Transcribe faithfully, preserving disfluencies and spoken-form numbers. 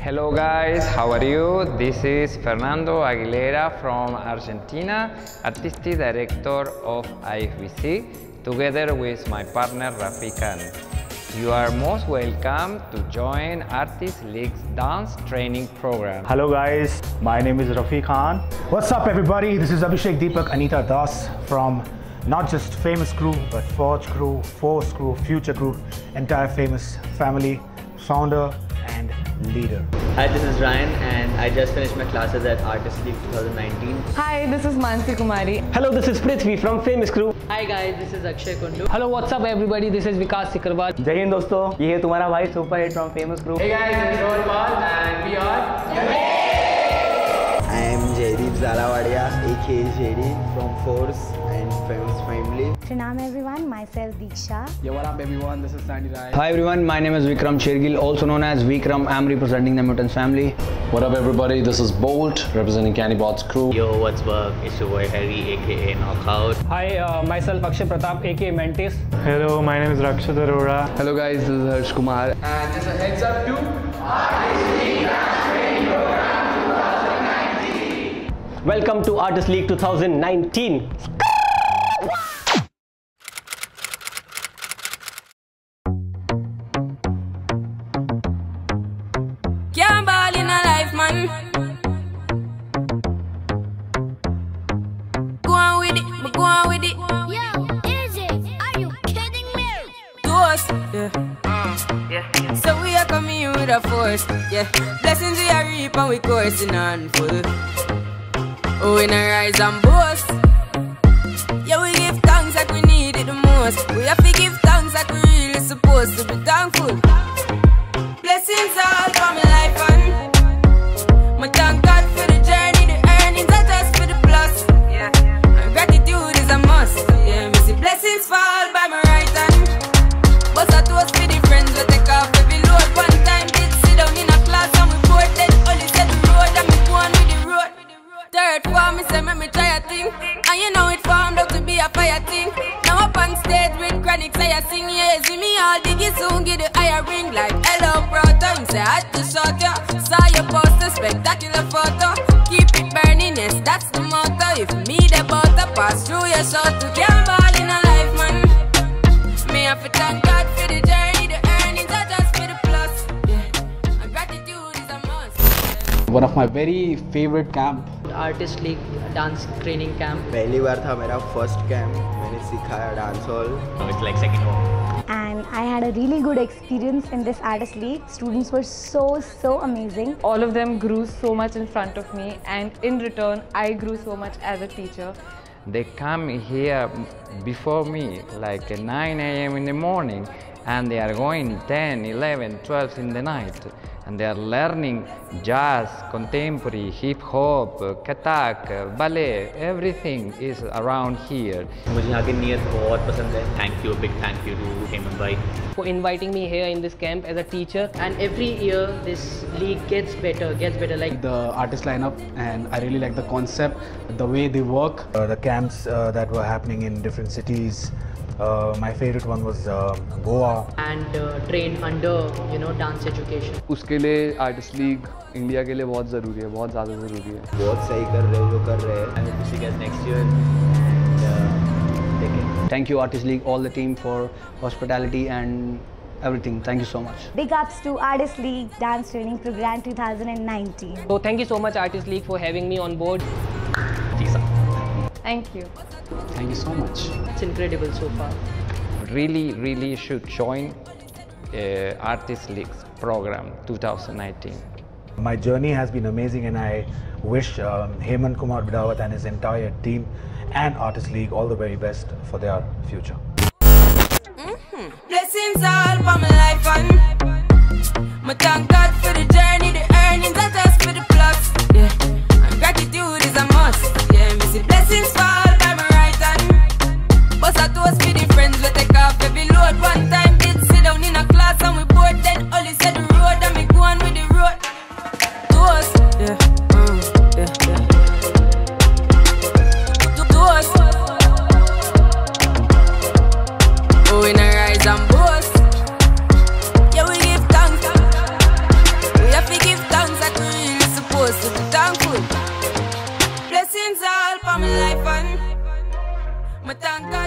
Hello guys, how are you? This is Fernando Aguilera from Argentina, Artistic Director of I F B C, together with my partner Rafi Khan. You are most welcome to join Artist League's dance training program. Hello guys, my name is Rafi Khan. What's up everybody? This is Abhishek Deepak Anita Das from not just Famous Crew, but Forge Crew, Force Crew, Future Crew, entire Famous family, founder and leader. Hi, this is Ryan and I just finished my classes at Artist League twenty nineteen. Hi, this is Mansi Kumari. Hello, this is Prithvi from Famous Crew. Hi guys, this is Akshay Kundu. Hello, what's up everybody? This is Vikas Sikarwal. जय हिंद दोस्तों, ये है तुम्हारा भाई super hit from famous group. Hey guys, this is Rohan Pal and we are I am Jaydeep Zalawadia, aka J D from Force and Famous Family. Pranam everyone, myself Diksha. Yo, what up everyone, this is Sandy Rai. Hi everyone, my name is Vikram Shergill, also known as Vikram. I'm representing the Mutants family. What up everybody, this is Bolt, representing Candybots crew. Yo, what's up? It's your boy Harry, aka Knockout. Hi, uh, myself Akshay Pratap, aka Mantis. Hello, my name is Rakshit Arora. Hello guys, this is Harsh Kumar. And just a heads up to Artist League Dance Training Program twenty nineteen. Welcome to Artist League twenty nineteen. Can't ball in a life, man. Go on with it, but go on with it. Yo, is it? Are you kidding me? To us, yeah. Mm, yeah. So we are coming in with a force, yeah. Blessings we are reap and we coursing on full. Oh, we not rise and boast. Yeah, we give thanks like we need it the most. We have to give thanks like we really supposed to be thankful. Blessings all for my life and my thank God for the journey, the earnings are just for the plus. Yeah, and gratitude is a must. Yeah, me see blessings fall by my right hand. But I toast for the friends we take off every load. One time did sit down in a class and we bored then only said the road and me go on with the road. Third form, me say make me try a thing, and you know it formed up to be a fire thing. Now up on stage with chronic say I sing, yeah, see me all diggy soon get the higher ring like hello brother. You say I had to shot ya, saw your poster, spectacular photo. Keep it burning, yes that's the motto. If me the butter pass through your shot to can't ball in a life man. Me have to thank God for the journey, the earnings are just for the plus. Yeah, and gratitude is a must. One of my very favorite camp, Artist League dance training camp. पहली बार था मेरा first camp. मैंने सिखाया dance hall. It's like second home. And I had a really good experience in this Artist League. Students were so, so amazing. All of them grew so much in front of me, and in return, I grew so much as a teacher. They come here before me like at nine A M in the morning, and they are going ten, eleven, twelve in the night. And they are learning jazz, contemporary, hip hop, kathak, ballet, everything is around here. मुझे यहाँ की नियत बहुत पसंद है. Thank you, big thank you to Hemant bhai for inviting me here in this camp as a teacher. And every year this league gets better, gets better. Like the artist lineup, and I really like the concept, the way they work. Uh, the camps uh, that were happening in different cities. Uh, my favorite one was uh, Goa. And uh, train under, you know, dance education. उसके लिए artist league India के लिए बहुत ज़रूरी है, बहुत ज़्यादा ज़रूरी है. बहुत सही कर रहे हो जो कर रहे हैं. I hope to see you guys next year and uh, take care. Thank you Artist League, all the team for hospitality and everything. Thank you so much. Big ups to Artist League Dance Training Program twenty nineteen. So thank you so much Artist League for having me on board. Peace out. Thank you. Thank you so much. It's incredible so far. Really, really should join uh, Artist League's program twenty nineteen. My journey has been amazing, and I wish um, Hemant Kumar Bidawat and his entire team and Artist League all the very best for their future. Mm-hmm. Blessings all for my life and my thank God for the journey, the earnings are just for the plus. Yeah, and gratitude is a must. Yeah, me see blessings fall by my right hand. But I toast for the friends we take off every load. One time did sit down in a class and we bored then only said the road and me go on with the road. Toast, yeah, mm, yeah, yeah. Toast. Oh, we not rise and boast. Yeah, we give thanks. We have to give thanks. so me thankful. Blessings all for my life and me thank God.